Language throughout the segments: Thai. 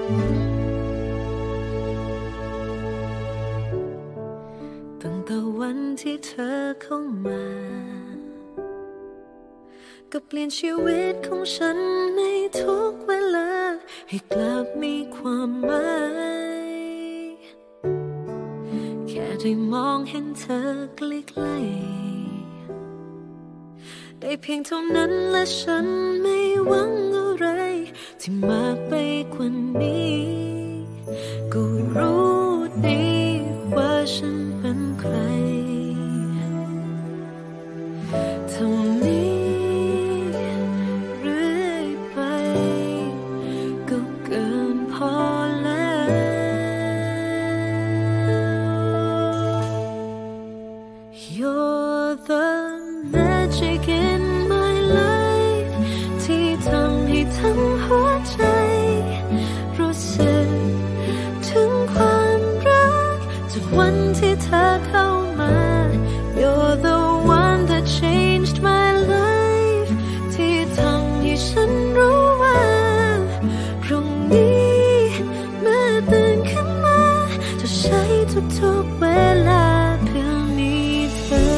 ตั้งแต่วันที่เธอเข้ามาก็เปลี่ยนชีวิตของฉันในทุกเวลาให้กลับมีความหมายแค่ได้มองเห็นเธอใกล้ๆได้เพียงเท่านั้นและฉันไม่หวังอะไรที่มากไปกว่านี้ก็รู้ดีว่าฉันเป็นใครเท่านี้เรื่อยไปก็เกินพอแล้ว You're the magic in my life ที่ทำให้ทั้งหัวใจรู้สึกถึงความรักจากวันที่เธอเข้ามา You're the one that changed my life ที่ทำให้ฉันรู้ว่าพรุ่งนี้เมื่อตื่นขึ้นมาจะใช้ทุกๆเวลาเพื่อมีเธอ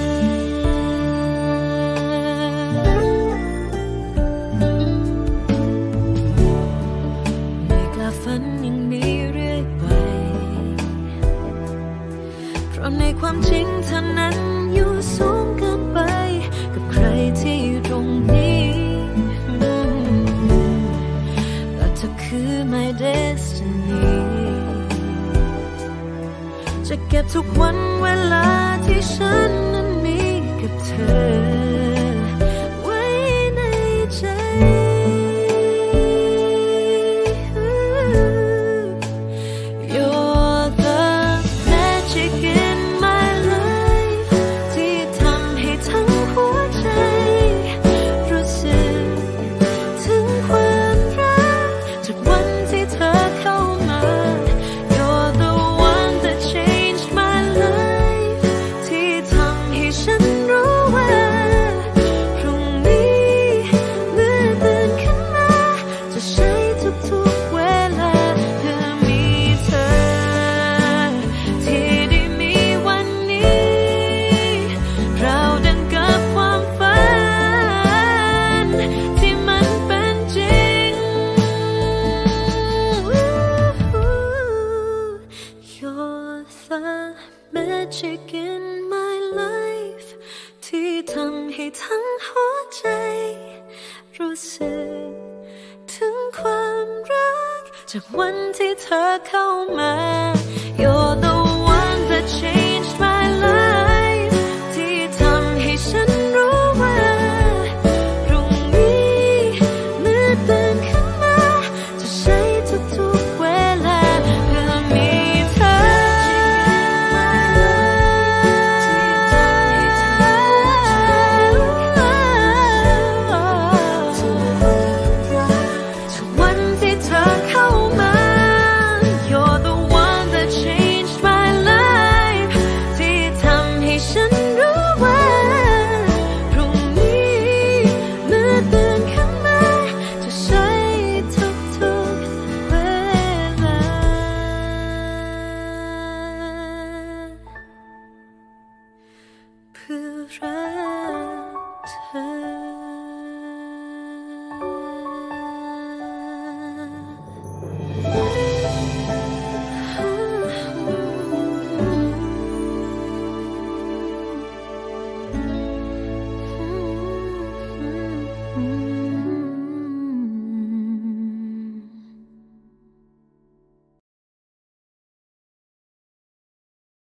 ไม่กล้าฝันอย่างนี้เรื่อยไปเพราะในความจริงเธอนั้นอยู่สูงเกินไปกับใครที่อยู่ตรงนี้แต่เธอคือ my destiny จะเก็บทุกวันเวลาที่ฉันนั้นมีกับเธอไว้ในใจ You're the magic in my life ที่ทำให้ทั้งหัวใจรู้สึกถึงความรักจากวันที่เธอเข้ามา You're the one that changed my life ที่ทำให้ฉันรู้ว่าพรุ่งนี้เมื่อตื่นขึ้นมาจะใช้ทุกๆเวลาเพื่อมีเธอที่ได้มีวันนี้เราดังกับความฝันที่มันเป็นจริง You're the magic in my life ที่ทำให้ทั้งหัวใจรู้สึกถึงความรักจากวันที่เธอเข้ามา You're the one that changed my life ที่ทำให้ฉันรู้ว่าพรุ่งนี้เมื่อตื่นขึ้นมาจะใช้ทุกๆเวลาเพื่อมีเธอทุกวันที่เธอเข้ามา You're the one that changed my life ที่ทำให้ฉันรู้ว่าพรุ่งนี้เมื่อตื่นขึ้นมาจะใช้ทุกๆเวลาเพื่อรัก